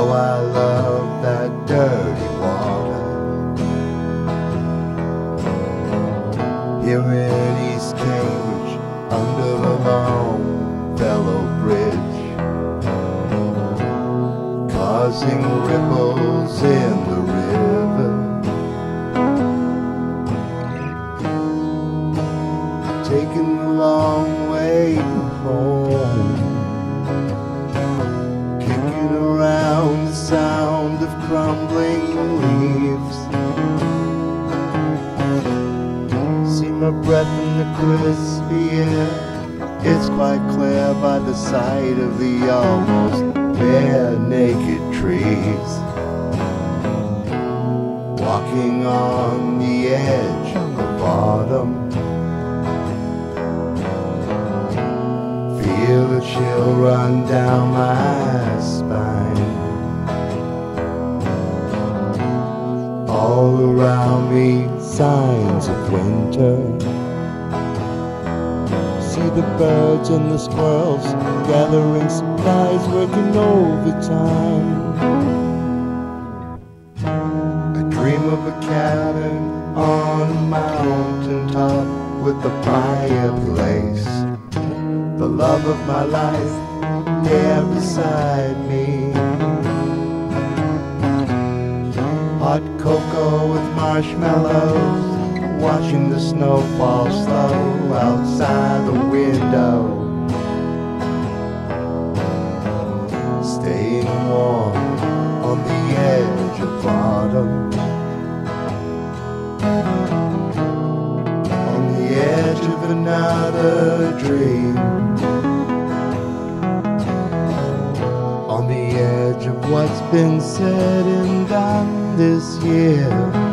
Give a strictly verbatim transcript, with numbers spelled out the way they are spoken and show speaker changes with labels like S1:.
S1: How I love that dirty water. Here in East Cambridge, under the Longfellow Bridge, causing ripples in the river, taking the long way home, kicking around the sound of crumbling leaves. See my breath in the crispy air, it's quite clear by the sight of the almost bare naked trees. Walking on the edge of autumn, feel a chill run down my spine. All around me, signs of winter. See the birds and the squirrels gathering supplies, working overtime. I dream of a cabin on a mountain top with a fireplace, the love of my life there beside me. Hot cocoa with marshmallows, watching the snow fall slow outside the window, staying warm on the edge of autumn, on the edge of another dream, on the edge of what's been said and done this year.